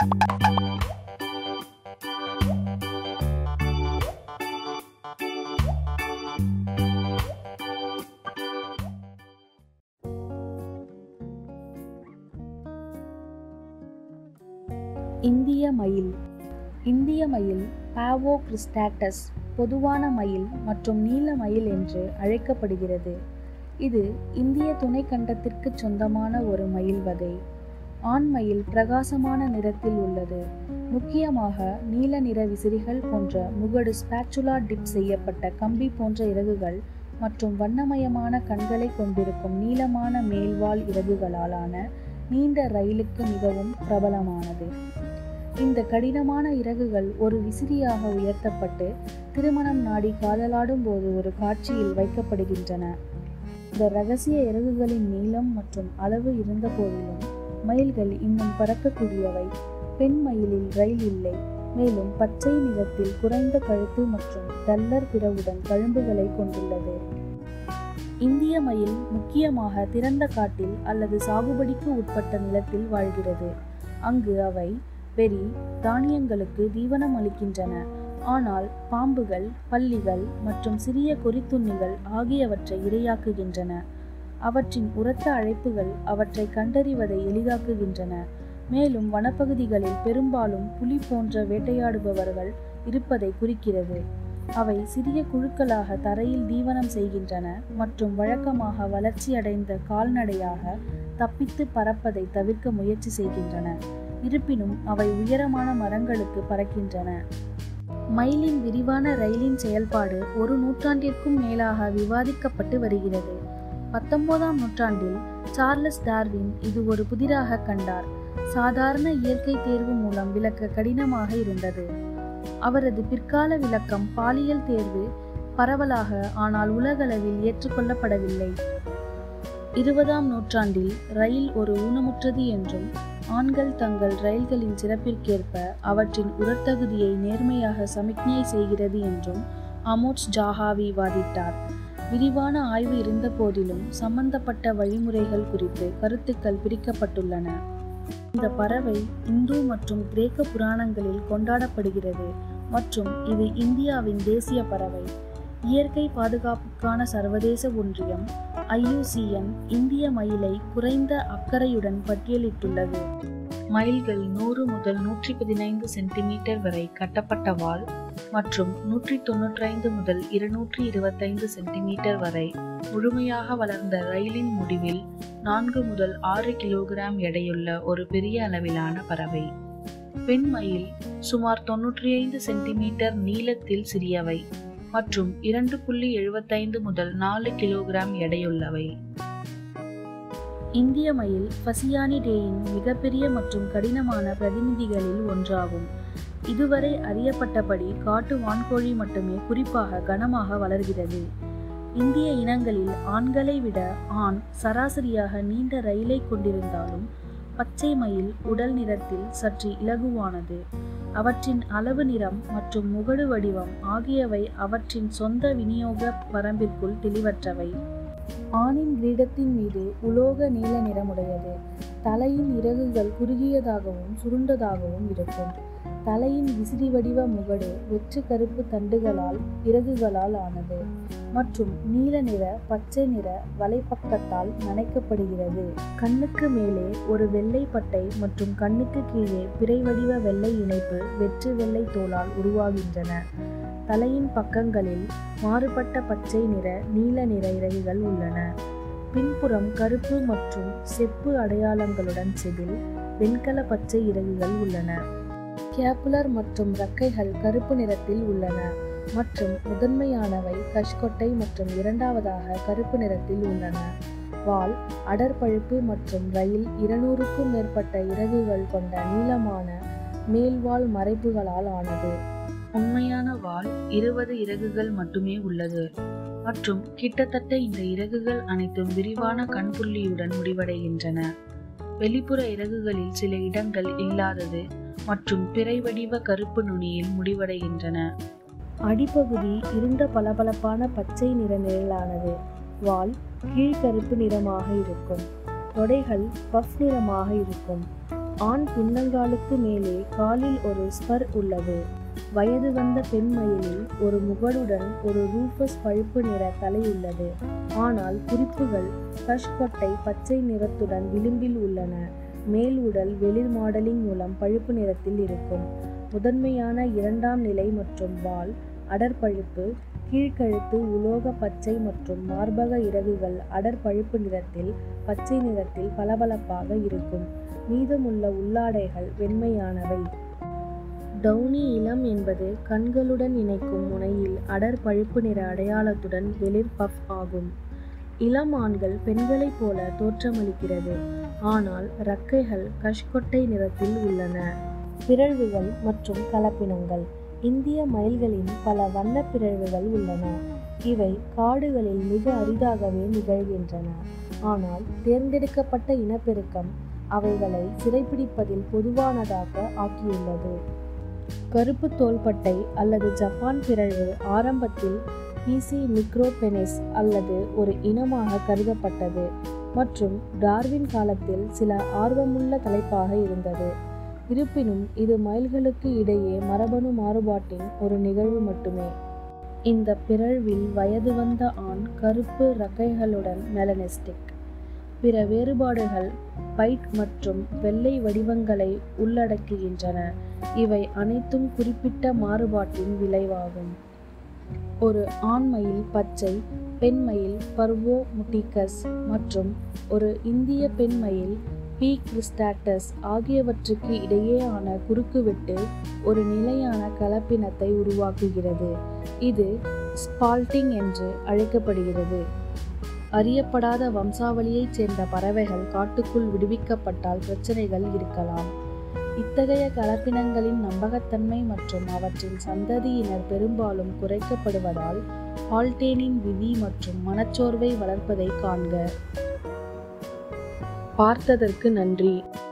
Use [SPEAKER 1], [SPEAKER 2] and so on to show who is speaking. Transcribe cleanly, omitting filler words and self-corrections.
[SPEAKER 1] இந்திய மயில். இந்திய மயில் பாவோக்ரிஸ்டாட்டஸ் பொதுவான மயில் மற்றும் நீல மயில் என்று அழைக்கப்படுகிறது. இது இந்திய துணைக்கண்டத்திற்கு சொந்தமான ஒரு மயில் வகை. ஆண் மயில் பிரகாசமான நிறத்தில் உள்ளது. முக்கியமாக நீல நிற விசிறிகள் போன்ற முகடு ஸ்பாச்சுலா டிப் செய்யப்பட்ட கம்பி போன்ற இறகுகள் மற்றும் வண்ணமயமான கண்களை கொண்டிருக்கும் நீளமான மேல்வால் இறகுகளாலான நீண்ட ரயிலுக்கு மிகவும் பிரபலமானது. இந்த கடினமான இறகுகள் ஒரு விசிறியாக உயர்த்தப்பட்டு திருமணம் நாடி காதலாடும் போது ஒரு காட்சியில் வைக்கப்படுகின்றன. இந்த இரகசிய இறகுகளின் நீளம் மற்றும் அளவு இருந்த போதிலும் மயில்கள் இன்னும் பறக்கக்கூடியவை. பெண் மயிலில் ரயில் இல்லை, மேலும் பச்சை நிறத்தில் குறைந்த கழுத்து மற்றும் டல்லர் பிறவுடன் தழும்புகளை கொண்டுள்ளது. இந்திய மயில் முக்கியமாக திறந்த காட்டில் அல்லது சாகுபடிக்கு உட்பட்ட நிலத்தில் வாழ்கிறது. அங்கு அவை பெரி தானியங்களுக்கு தீவனம் அளிக்கின்றன. ஆனால் பாம்புகள், பல்லிகள் மற்றும் சிறிய கொறித்துண்ணிகள் ஆகியவற்றை இரையாக்குகின்றன. அவற்றின் உரத்த அழைப்புகள் அவற்றை கண்டறிவதை எளிதாக்குகின்றன. மேலும் வனப்பகுதிகளில் பெரும்பாலும் புலி போன்ற வேட்டையாடுபவர்கள் இருப்பதை குறிக்கிறது. அவை சிறிய குழுக்களாக தரையில் தீவனம் செய்கின்றன மற்றும் வழக்கமாக வளர்ச்சியடைந்த கால்நடையாக தப்பித்து பறப்பதை தவிர்க்க முயற்சி செய்கின்றன. இருப்பினும் அவை உயரமான மரங்களுக்கு பறக்கின்றன. மயிலின் விரிவான ரயிலின் செயல்பாடு ஒரு நூற்றாண்டிற்கும் மேலாக விவாதிக்கப்பட்டு வருகிறது. 19ஆம் நூற்றாண்டில் சார்லஸ் டார்வின் இது ஒரு புதிராக கண்டார். சாதாரண இயற்கை தேர்வு மூலம் விளக்க கடினமாக இருந்தது. அவரது பிற்கால விளக்கம் பாலியல் தேர்வு பரவலாக ஆனால் உலகளவில் ஏற்றுக்கொள்ளப்படவில்லை. 20ஆம் நூற்றாண்டில் ரயில் ஒரு ஊனமுற்றது என்றும் ஆண்கள் தங்கள் ரயில்களின் சிறப்பிற்கேற்ப அவற்றின் உடற்தகுதியை நேர்மையாக சமிக்ஞை செய்கிறது என்றும் அமோட்ஸ் ஜாஹாவி வாதிட்டார். விரிவான ஆய்வு இருந்த போதிலும் சம்பந்தப்பட்ட வழிமுறைகள் குறித்து கருத்துக்கள் பிரிக்கப்பட்டுள்ளன. இந்த பறவை இந்து மற்றும் கிரேக்க புராணங்களில் கொண்டாடப்படுகிறது மற்றும் இது இந்தியாவின் தேசிய பறவை. இயற்கை பாதுகாப்புக்கான சர்வதேச ஒன்றியம் IUCN இந்திய மயிலை குறைந்த அக்கறையுடன் பட்டியலிட்டுள்ளது. மயில்கள் 100 முதல் 115 சென்டிமீட்டர் வரை கட்டப்பட்ட வால் மற்றும் 195 முதல் 225 சென்டிமீட்டர் வரை முழுமையாக வளர்ந்த ரயிலின் முடிவில் 4 முதல் 6 கிலோகிராம் எடையுள்ள ஒரு பெரிய அளவிலான பறவை. பெண் மயில் சுமார் 95 சென்டிமீட்டர் நீளத்தில் சிறியவை மற்றும் 2.75 முதல் 4 கிலோகிராம் எடையுள்ளவை. இந்திய மயில் பசியானிடேயின் மிகப்பெரிய மற்றும் கடினமான பிரதிநிதிகளில் ஒன்றாகும். இதுவரை அறியப்பட்டபடி காட்டு வான்கோழி மட்டுமே குறிப்பாக கனமாக வளர்கிறது. இந்திய இனங்களில் ஆண்களை விட ஆண் சராசரியாக நீண்ட ரயிலை கொண்டிருந்தாலும் பச்சை மயில் உடல் நிறத்தில் சற்று இலகுவானது. அவற்றின் அளவு, நிறம் மற்றும் முகடு வடிவம் ஆகியவை அவற்றின் சொந்த விநியோக வரம்பிற்குள் தெளிவற்றவை. ஆணின் கிரீடத்தின் மீது உலோக நீல நிறமுடையது. தலையின் இறகுகள் குறுகியதாகவும் சுருண்டதாகவும் இருக்கும். தலையின் விசிறி வடிவ முகடு வெற்று கருப்பு தண்டுகளால் இறகுகளால் ஆனது மற்றும் நீல நிற பச்சை நிற வலைப்பக்கத்தால் நனைக்கப்படுகிறது. கண்ணுக்கு மேலே ஒரு வெள்ளை பட்டை மற்றும் கண்ணுக்கு கீழே பிறை வடிவ வெள்ளை இணைப்பு வெற்று வெள்ளை தோலால் உருவாகின்றன. தலையின் பக்கங்களில் மாறுபட்ட பச்சை நிற நீல நிற இறகுகள் உள்ளன. பின்புறம் கருப்பு மற்றும் செப்பு அடையாளங்களுடன் செதில் வெண்கல பச்சை இறகுகள் உள்ளன. கேப்புலர் மற்றும் இறக்கைகள் கருப்பு நிறத்தில் உள்ளன மற்றும் முதன்மையானவை கஷ்கொட்டை மற்றும் இரண்டாவதாக கருப்பு நிறத்தில் உள்ளன. வால் அடர்பழுப்பு மற்றும் ரயில் 200க்கும் மேற்பட்ட இறகுகள் கொண்ட நீளமான மேல்வால் மறைப்புகளால் ஆனது. உண்மையான வால் 20 இறகுகள் மட்டுமே உள்ளது மற்றும் கிட்டத்தட்ட இந்த இறகுகள் அனைத்தும் விரிவான கண்புள்ளியுடன் முடிவடைகின்றன. வெளிப்புற இறகுகளில் சில இடங்கள் இல்லாதது மற்றும் பிறை வடிவ கருப்பு நுனியில் முடிவடைகின்றன. அடிப்பகுதி இருண்ட பளபளப்பான பச்சை நிற நிழலானது. வால் கீழ்கருப்பு நிறமாக இருக்கும். தொடைகள் பஃப் நிறமாக இருக்கும். ஆண் பின்னங்காலுக்கு மேலே காலில் ஒரு ஸ்பர் உள்ளது. வயது வந்த பெண் மயிலில் ஒரு முகடுடன் ஒரு ரூஃபஸ் பழுப்பு நிற தலை உள்ளது. ஆனால் குறிப்புகள் கஷ்கொட்டை பச்சை நிறத்துடன் விளிம்பில் உள்ளன. மேல் உடல் வெளிர் மாடலிங் மூலம் பழுப்பு நிறத்தில் இருக்கும். முதன்மையான இரண்டாம் நிலை மற்றும் வால் அடர்பழுப்பு, கீழ்கழுத்து உலோக பச்சை மற்றும் மார்பக இறகுகள் அடர்பழுப்பு நிறத்தில் பச்சை நிறத்தில் பளபளப்பாக இருக்கும். மீதமுள்ள உள்ளாடைகள் வெண்மையானவை. டவுனி இளம் என்பது கண்களுடன் இணைக்கும் முனையில் அடர் பழுப்பு நிற அடையாளத்துடன் வெளிர் பஃப் ஆகும். இளம் ஆண்கள் பெண்களைப் போல தோற்றமளிக்கிறது, ஆனால் இறக்கைகள் கஷ்கொட்டை நிறத்தில் உள்ளன. பிறழ்வுகள் மற்றும் கலப்பினங்கள். இந்திய மயில்களின் பல வண்ண பிறழ்வுகள் உள்ளன. இவை காடுகளில் மிக அரிதாகவே நிகழ்கின்றன. ஆனால் தேர்ந்தெடுக்கப்பட்ட இனப்பெருக்கம் அவைகளை சிறைப்பிடிப்பதில் பொதுவானதாக ஆக்கியுள்ளது. கருப்பு தோள்பட்டை அல்லது ஜப்பான் பிறழ்வு ஆரம்பத்தில் பிசி மிக்ரோபெனிஸ் அல்லது ஒரு இனமாக கருதப்பட்டது மற்றும் டார்வின் காலத்தில் சில ஆர்வமுள்ள தலைப்பாக இருந்தது. இருப்பினும் இது மயில்களுக்கு இடையே மரபணு மாறுபாட்டின் ஒரு நிகழ்வு மட்டுமே. இந்த பிறழ்வில் வயது வந்த ஆண் கருப்பு இறக்கைகளுடன் மெலனிஸ்டிக். பிற வேறுபாடுகள் பைட் மற்றும் வெள்ளை வடிவங்களை உள்ளடக்குகின்றன. இவை அனைத்தும் குறிப்பிட்ட மாறுபாட்டின் விளைவாகும். ஒரு ஆண் மயில் பச்சை, பெண் மயில் பர்வோ முட்டிகஸ் மற்றும் ஒரு இந்திய பெண் மயில் பி கிறிஸ்டாட்டஸ் ஆகியவற்றுக்கு இடையேயான குறுக்குவெட்டு ஒரு நிலையான கலப்பினத்தை உருவாக்குகிறது. இது ஸ்பால்டிங் என்று அழைக்கப்படுகிறது. அறியப்படாத வம்சாவளியைச் சேர்ந்த பறவைகள் காட்டுக்குள் விடுவிக்கப்பட்டால் பிரச்சனைகள் இருக்கலாம். இத்தகைய கலப்பினங்களின் நம்பகத்தன்மை மற்றும் அவற்றின் சந்ததியினர் பெரும்பாலும் குறைக்கப்படுவதால் ஹால்டேனின் விதி மற்றும் மனச்சோர்வை வளர்ப்பதை காண்க. பார்த்ததற்கு நன்றி.